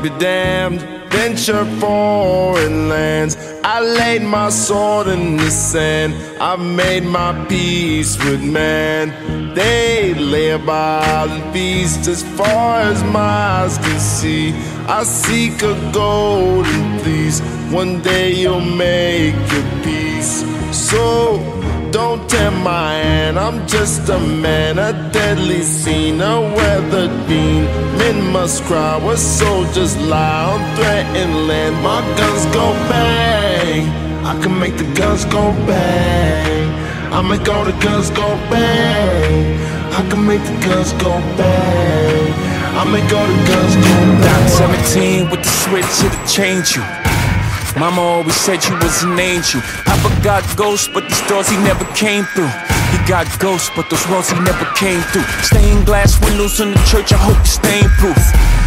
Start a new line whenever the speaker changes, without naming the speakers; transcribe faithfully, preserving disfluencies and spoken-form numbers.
be damned, venture foreign lands. I laid my sword in the sand, I made my peace with man. They lay about and feast as far as my eyes can see. I seek a golden fleece, one day you'll make your peace. So don't tempt my hand, I'm just a man, a deadly scene, a weathered beam. Men must cry where soldiers lie on threatened land. My guns go bang, I can make the guns go bang. I make all the guns go bang, I can make the guns go bang. I make all the guns go bang.
seventeen with the switch, it'll change you. Mama always said you was an angel. Papa got ghosts, but these doors he never came through. He got ghosts, but those walls he never came through. Stained glass windows in the church, I hope you're stain proof.